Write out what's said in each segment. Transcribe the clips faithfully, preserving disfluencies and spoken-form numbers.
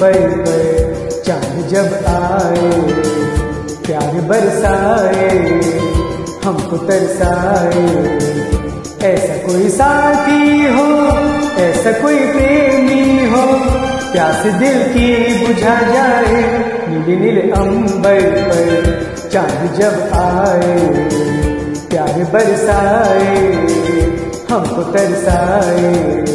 अंबर पर चांद जब आए, प्यार बरसाए हमको तरसाए। ऐसा कोई साथी हो, ऐसा कोई प्रेमी हो, प्यास दिल की बुझा जाए। नीले नीले अंबर पर चांद जब आए, प्यार बरसाए हमको तरसाए।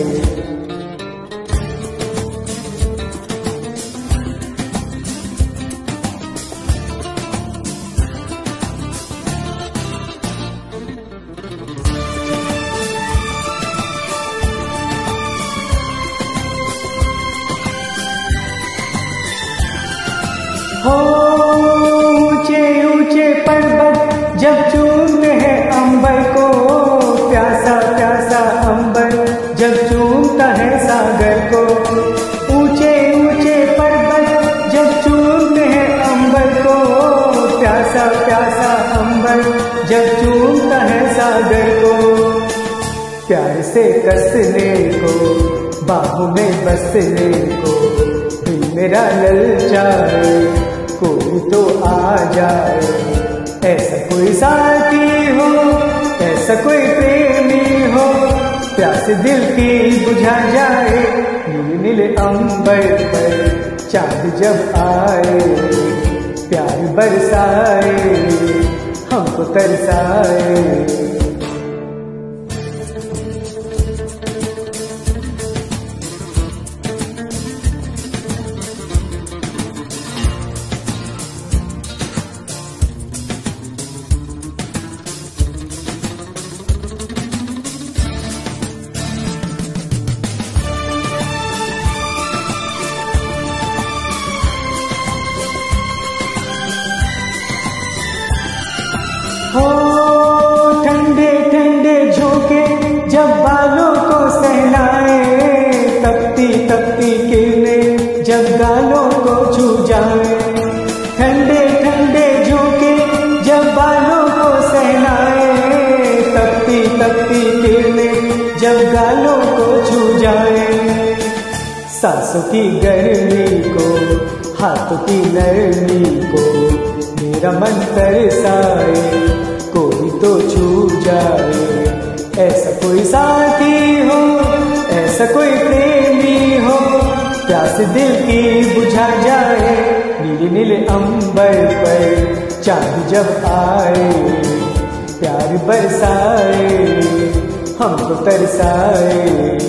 हो ऊंचे ऊंचे पर्वत जब चूमते हैं अंबर को, प्यासा प्यासा अंबर जब चूमता है सागर को। ऊंचे ऊंचे पर्वत जब चूमते हैं अंबर को, प्यासा प्यासा अंबर जब चूमता है सागर को। प्यार से कसने को, बाहों में बसने को, दिल मेरा ललचाए कोई तो आ जाए। ऐसा कोई साथी हो, ऐसा कोई प्रेमी हो, प्यास दिल की बुझा जाए। नीले नीले अंबर पर चांद जब आए, प्यार बरसाए हमको तरसाए। हो ठंडे ठंडे झोंके जब बालों को सहलाए, तपती तपती किरणें जब गालों को छू जाए। ठंडे ठंडे झोंके जब बालों को सहलाए, तपती तपती किरणें जब गालों को छू जाए। सांसों की गर्मी को, हाथों की नरमी को, मेरा मन तरसाए कोई तो छू जाए। ऐसा कोई साथी हो, ऐसा कोई प्रेमी हो, प्यास दिल की बुझा जाए। नीले नीले अंबर पर चांद जब आए, प्यार बरसाए हमको तरसाए।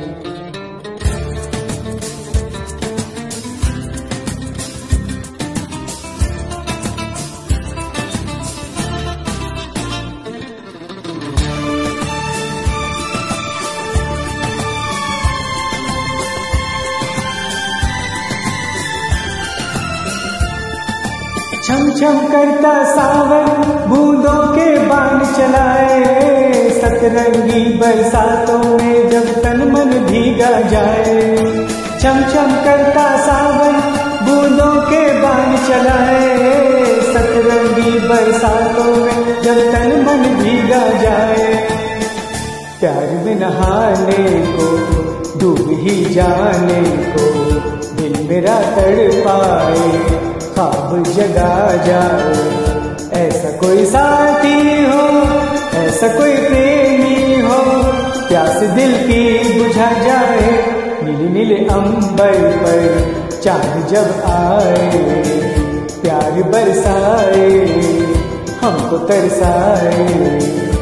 छम छम करता सावन बूंदों के बाण चलाए, सतरंगी बरसातों में जब तन मन भीगा जाए। छम छम करता सावन बूंदों के बाण चलाए, सतरंगी बरसातों में जब तन मन भीगा जाए। प्यार में नहाने को, डूब ही जाने को, दिल मेरा तड़पाए ख्वाब जगा जाए। ऐसा कोई साथी हो, ऐसा कोई प्रेमी हो, प्यास दिल की बुझा जाए। नीले नीले अंबर पर चांद जब आए, प्यार बरसाए हमको तरसाए।